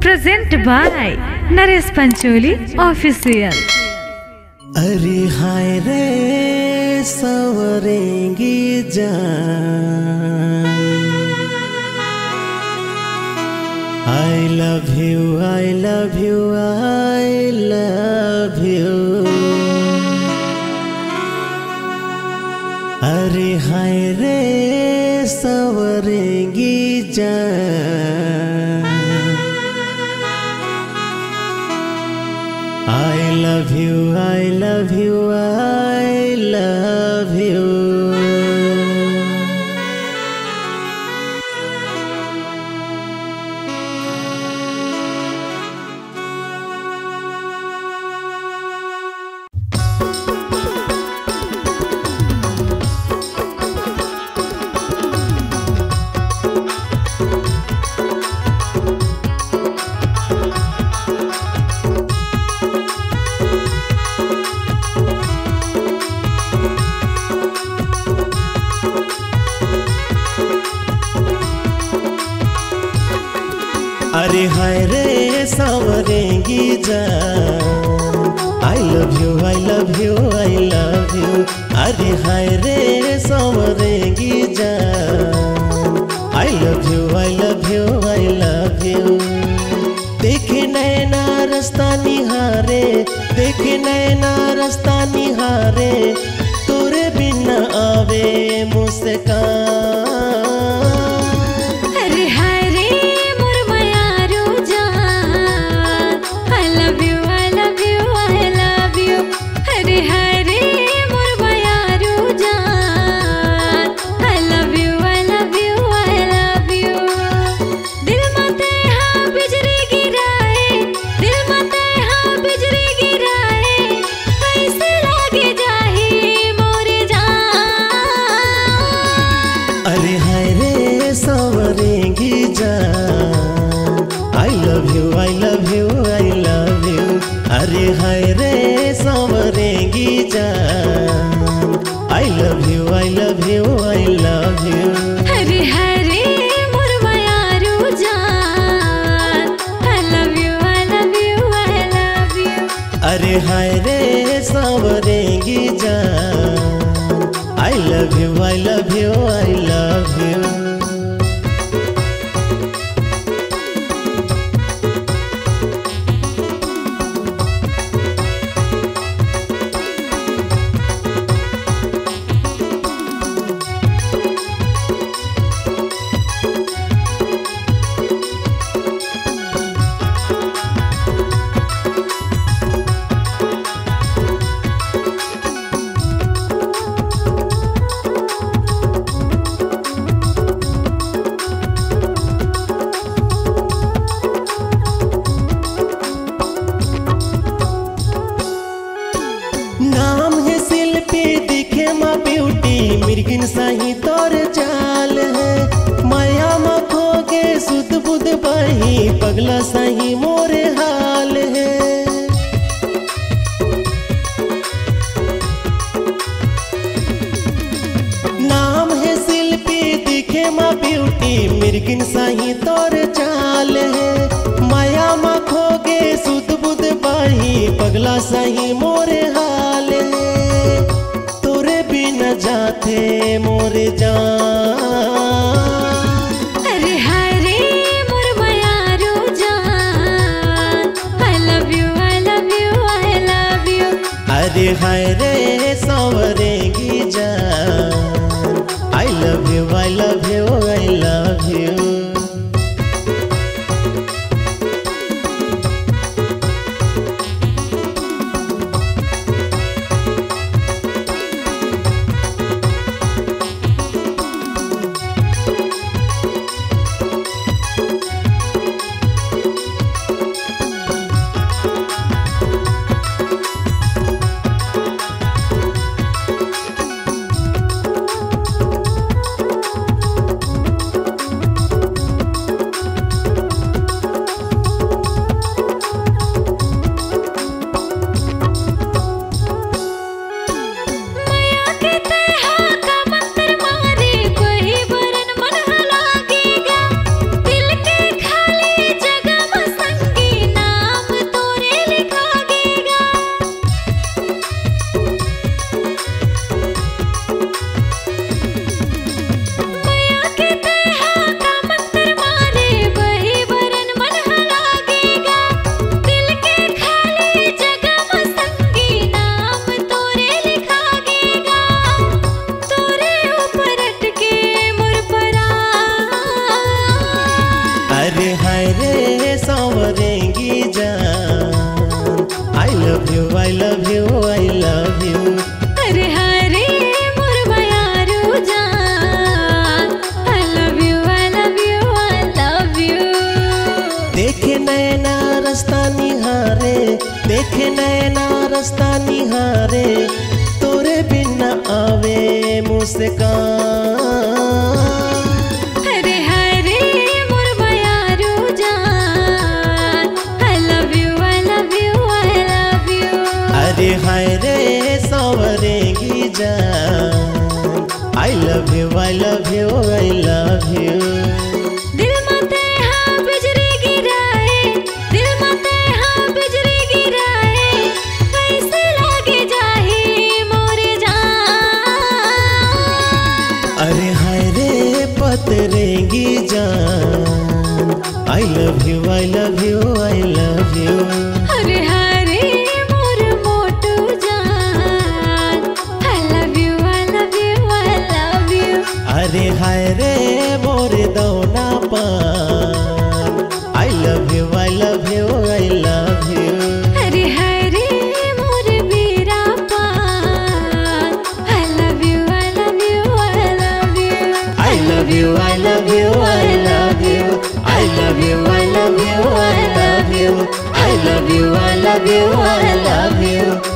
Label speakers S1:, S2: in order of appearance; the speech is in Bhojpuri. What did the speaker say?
S1: Present by Naresh Pancholi official.
S2: अरे हाय रे सवरेंगी जान, I love you I love you I love you. अरे हाय रे सवरेंगी जान, I love you, I love you, I love you। अरे हाय रे सावरेंगी जान, I love you I love you I love you. अरे हाय रे सावरेंगी जान, I love you I love you I love you. देखे नैना रास्ता निहारे, देखे नैना रास्ता निहारे, तोरे बिना आवे मुस्कान। अरे हाय रे सावरेंगी जान, I love you I love you I love you. अरे हाय रे सावरेंगी जान, I love you I love you I love you.
S1: अरे हाय रे मोर मायारू जान, I love you I love you I love you.
S2: अरे हाय रे सावरेंगी जान, I love you, I love you, I love you। नाम है शिल्पी दिखे माँ ब्यूटी, मिर्गिन साही तोर चाल है। माया माँ खोगे सुध बुध बही, पगला साही मोरे हाल है। नाम है शिल्पी दिखे माँ ब्यूटी, मिर्गिन साही तोर चाल है। माया माँ खोगे सुध बुध बही, पगला साही मोरे हाल है। तोरे बिना जाते मोरे जान।
S1: अरे हाय रे मोर मायारू जान, I love you I love you I love you.
S2: अरे हाय रे सावरेंगी जान, I love you I love you I love you. देखे नैना रास्ता निहारे, देखे नैना रास्ता निहारे, तोरे बिना आवे मुस्कान।
S1: अरे हाय रे मोर बयारो जान, I love you, I love you, I love you।
S2: अरे हाय रे सावरेंगी जान, I love you, I love you, I love you।
S1: दिल मते हाँ बिजली गिराए, दिल मते हाँ बिजली गिराए, कैसे लागे जाही मोरे जान।
S2: अरे हाय रे पतरेंगी जान, I love you, I love you, I love you।
S1: अरे हाय रे मोर मोटू जान, I love you, I love you, I love you।
S2: अरे हाय रे मोर दौना पान, I love you, I love you, I love you।
S1: अरे हाय रे मोर बीरा पान, I love you, I love you, I love you।
S2: I love you, I love you, I love you। I love you, I love you, I love you। I love you, I love you, I love you।